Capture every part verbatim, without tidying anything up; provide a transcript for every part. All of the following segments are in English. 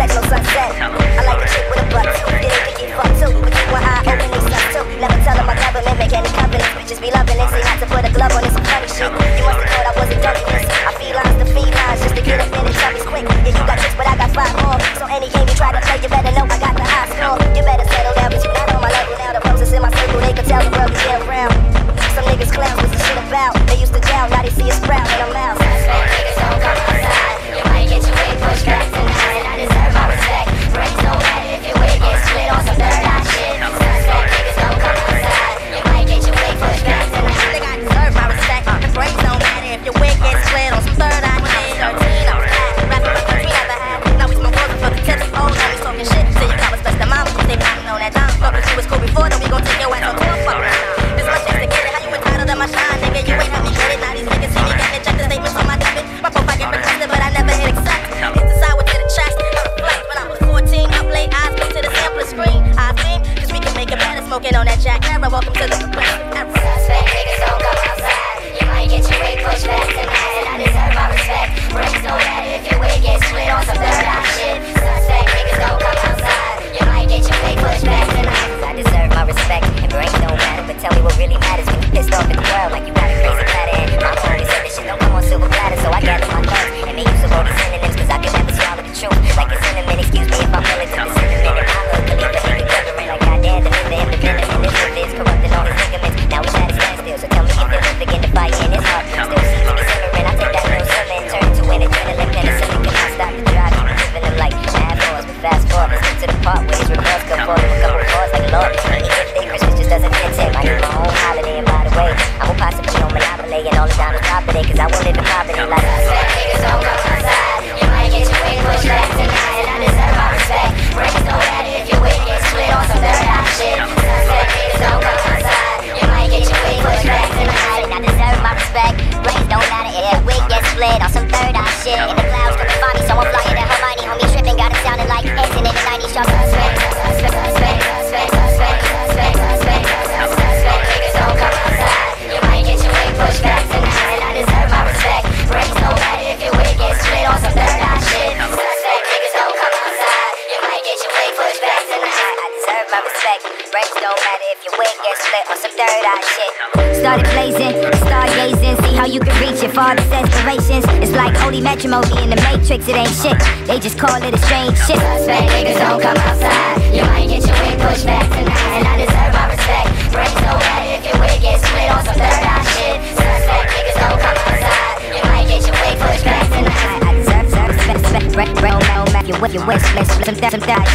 catch no sunset. I like a chick with a butt too, get it to get fucked too. But you want high, open these stuff too. Never tell them my government make any companies. Bitches be loving it, say not to put a glove on this some funny shit. You must have thought I wasn't done with this. I feed lines to feed lines just to get up in and chummies quick. Yeah, you got tricks, but I got five more. So any game you try to play, you better know I got the high score. You better settle down, but you not on my level now. The roses in my circle, they can tell the world is here around. Some niggas clowns, what's the shit about? They used to down, now they see a sprout in their mouth. Suspect niggas don't come outside. You might get your wig pushed back tonight, and I deserve my respect. Brains don't matter if your wig gets split on some third eye shit. Suspect niggas don't come outside. You might get your wig pushed back tonight. I think I deserve my respect. The brains don't matter if your wig gets split on some third eye shit. thirteen, I was high, rapping my country never had. Now we smoke roses for the tips. Oh, now we talking shit. So you got respect to mama, they pounding on that dime. Fuck with you was cool before, then we gon' take your ass on tour. Fuck around. This my chance to get it. How you entitled to my shine, nigga? You ain't help me get it. Now these niggas see me getting ejected statements on my debit. My profile get requested, but I never hit accept. Hit the side with to the chest. On the flight when I was fourteen, up late, eyes go to the sampler screen. I think, cause we can make it better smoking on that Jack Era. Welcome to the progressive era. Suspect niggas don't come outside. You might get your wig pushed back tonight, and I deserve my respect. Brains don't matter if your wig gets split on some third eye shit. Suspect niggas don't come outside. You might get your wig pushed back tonight. I deserve my respect, and brains don't matter. But tell me what really matters when you pissed off at the world like you got a crazy platter. And mama always said this shit don't come on silver platter. So I gather my thoughts and make use of all these synonyms, cause I can never swallow the truth. Like a cinnamon, excuse me if I'm militant. The cinnamon in my hood, could leave a nigga covering. Like goddamn, the nigga independent and this shit is corrupting all his ligaments. Now he's at a standstill, so tell me if it was begin to fight in his heart. Still seems to be simmering. I take that little swim and turn to an adrenaline penicillin. Can I stop the drive? Keep giving him like mad balls, but fast forward. Let's get to the part where his regrets come for him. A couple bars like Lord. Any gift they Christmas just doesn't fit him. I need my own holiday, and by the way, I will possibly on Monopoly and all the diamonds property, cause I won't live in poverty like Suspect niggas don't come outside. You might get your wig pushed back tonight, and I deserve my respect. Brains don't matter if your wig gets split on some third eye shit. Suspect niggas don't come outside. You might get your wig pushed back tonight, and I deserve my respect. Brains don't matter if your wig gets split on some third eye shit. In the clouds couldn't find me, so I'm flying to Hermione. Homie tripping, got it sounding like Edson in the nineties. Y'all suspect, suspect, suspect, suspect, suspect, suspect, suspect, suspect niggas don't come outside. You might get your wig pushed back tonight, and I deserve my respect. Brains don't matter if your wig gets split on some third eye shit. Suspect niggas don't come outside. You might get your wig pushed back tonight. I deserve my respect. Brains don't matter if your wig gets split on some third eye shit. Started blazing, stargazing, see how you can reach your father's aspirations. It's like holy matrimony in the Matrix, it ain't shit. They just call it a strange shit. Suspect niggas don't come outside. You might get your wig pushed back tonight, and I deserve my respect. Brains don't matter if your wig gets split on some third eye shit. Suspect niggas don't come outside. You might get your wig pushed back tonight. I deserve, deserve respect, respect, break, break, no matter your wig, your wig, split, split, some, some, some,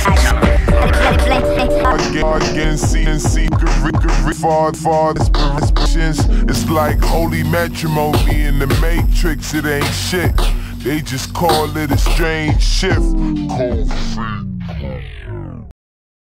Again, see and see, far, far, aspirations. It's like holy matrimony in the Matrix, it ain't shit. They just call it a strange shift. Cold feet.